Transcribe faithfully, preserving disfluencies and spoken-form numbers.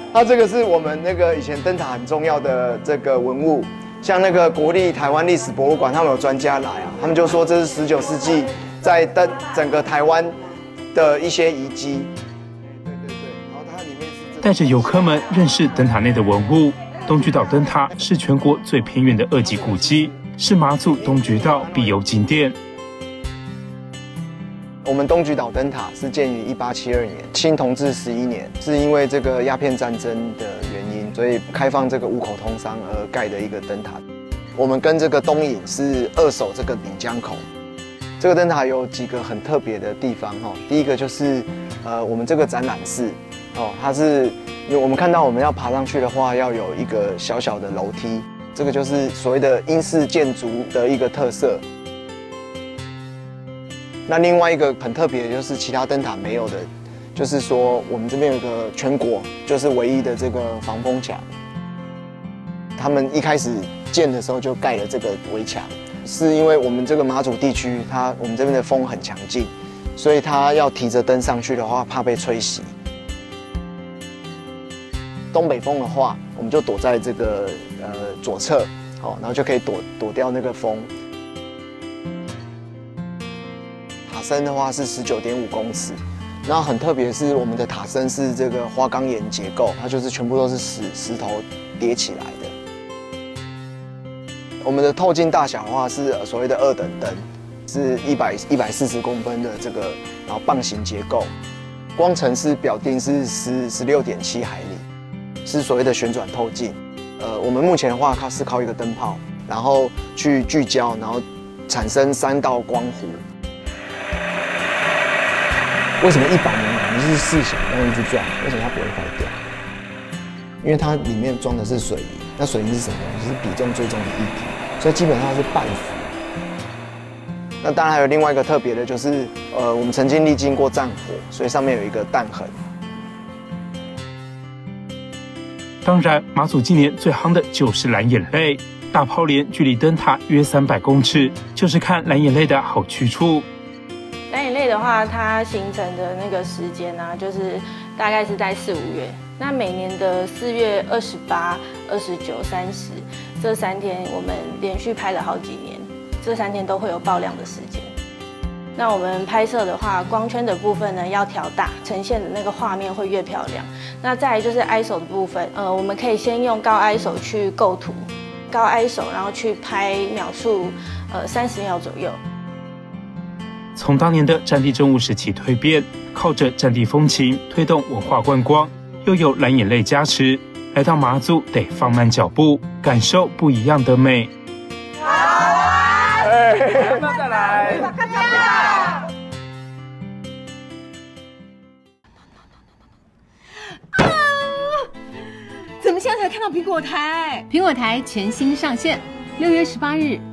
它这个是我们那个以前灯塔很重要的这个文物，像那个国立台湾历史博物馆，他们有专家来啊，他们就说这是十九世纪在灯整个台湾的一些遗迹。对对对，然后它里面是带着游客们认识灯塔内的文物。东莒岛灯塔是全国最偏远的二级古迹，是马祖东莒岛必游景点。 我们东莒岛灯塔是建于一八七二年，清同治十一年，是因为这个鸦片战争的原因，所以开放这个五口通商而盖的一个灯塔。我们跟这个东引是扼守这个闽江口。这个灯塔有几个很特别的地方哈，第一个就是呃我们这个展览室哦，它是因为我们看到我们要爬上去的话，要有一个小小的楼梯，这个就是所谓的英式建筑的一个特色。那另外一个很特别的就是其他灯塔没有的，就是说我们这边有一个全国就是唯一的这个防风墙。他们一开始建的时候就盖了这个围墙，是因为我们这个马祖地区，它我们这边的风很强劲，所以它要提着灯上去的话，怕被吹袭。东北风的话，我们就躲在这个呃左侧，哦，然后就可以躲躲掉那个风。塔身的话是十九点五公尺，然后很特别是我们的塔身是这个花岗岩结构，它就是全部都是石石头叠起来的。我们的透镜大小的话是所谓的二等灯，是一百一百四十公分的这个，然后棒形结构，光程是表定是十十六点七海里，是所谓的旋转透镜。呃，我们目前的话，它是靠一个灯泡，然后去聚焦，然后产生三道光弧。为什么一百年来你是试想要一直转，为什么它不会坏掉？因为它里面装的是水银，那水银是什么东西？是比重最重的液体，所以基本上是半浮。那当然还有另外一个特别的，就是呃，我们曾经历经过战火，所以上面有一个弹痕。 当然，马祖今年最夯的就是蓝眼泪。大泡莲距离灯塔约三百公尺，就是看蓝眼泪的好去处。 蓝眼泪的话，它形成的那个时间呢、啊，就是大概是在四五月。那每年的四月二十八、二十九、三十这三天，我们连续拍了好几年，这三天都会有爆亮的时间。那我们拍摄的话，光圈的部分呢要调大，呈现的那个画面会越漂亮。那再来就是 I S O 的部分，呃，我们可以先用高 I S O 去构图，高 I S O 然后去拍秒数，呃，三十秒左右。 从当年的战地政务时期蜕变，靠着战地风情推动文化观光，又有蓝眼泪加持，来到马祖得放慢脚步，感受不一样的美。 好啊！ 要不要再来？ 怎么现在才看到苹果台？ 苹果台全新上线，六月十八日